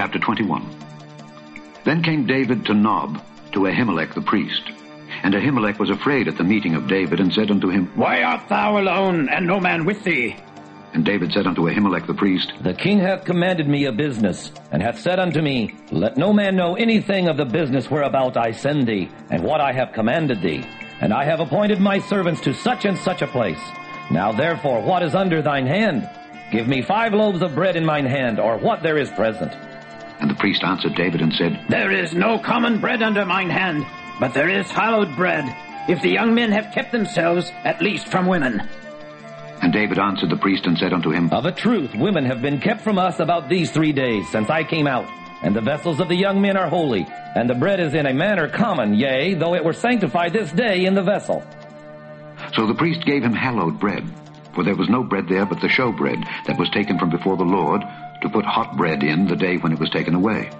Chapter 21. Then came David to Nob, to Ahimelech the priest. And Ahimelech was afraid at the meeting of David, and said unto him, Why art thou alone, and no man with thee? And David said unto Ahimelech the priest, The king hath commanded me a business, and hath said unto me, Let no man know anything of the business whereabout I send thee, and what I have commanded thee. And I have appointed my servants to such and such a place. Now therefore, what is under thine hand? Give me 5 loaves of bread in mine hand, or what there is present. And the priest answered David and said, There is no common bread under mine hand, but there is hallowed bread, if the young men have kept themselves, at least from women. And David answered the priest and said unto him, Of a truth, women have been kept from us about these 3 days, since I came out. And the vessels of the young men are holy, and the bread is in a manner common, yea, though it were sanctified this day in the vessel. So the priest gave him hallowed bread, for there was no bread there but the showbread that was taken from before the Lord, to put hot bread in the day when it was taken away.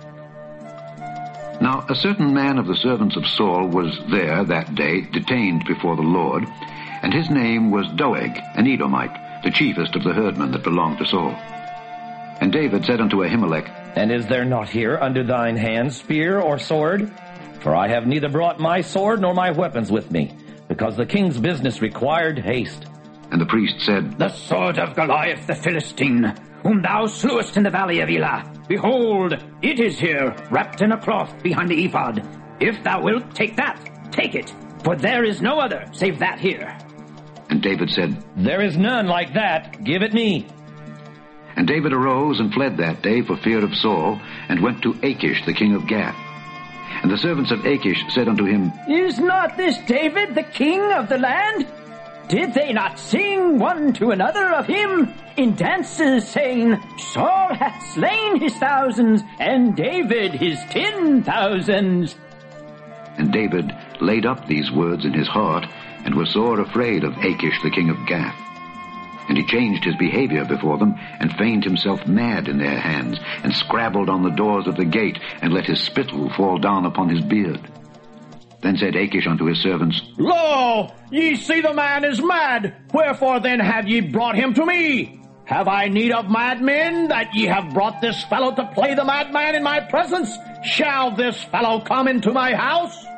Now a certain man of the servants of Saul was there that day, detained before the Lord, and his name was Doeg, an Edomite, the chiefest of the herdmen that belonged to Saul. And David said unto Ahimelech, And is there not here under thine hand spear or sword? For I have neither brought my sword nor my weapons with me, because the king's business required haste. And the priest said, The sword of Goliath the Philistine, whom thou slewest in the valley of Elah. Behold, it is here, wrapped in a cloth behind the ephod. If thou wilt take that, take it, for there is no other save that here. And David said, There is none like that. Give it me. And David arose and fled that day for fear of Saul, and went to Achish the king of Gath. And the servants of Achish said unto him, Is not this David the king of the land? Did they not sing one to another of him in dances, saying, Saul hath slain his thousands, and David his 10,000s? And David laid up these words in his heart, and was sore afraid of Achish the king of Gath. And he changed his behavior before them, and feigned himself mad in their hands, and scrabbled on the doors of the gate, and let his spittle fall down upon his beard. Then said Achish unto his servants, Lo, ye see the man is mad. Wherefore then have ye brought him to me? Have I need of madmen, that ye have brought this fellow to play the madman in my presence? Shall this fellow come into my house?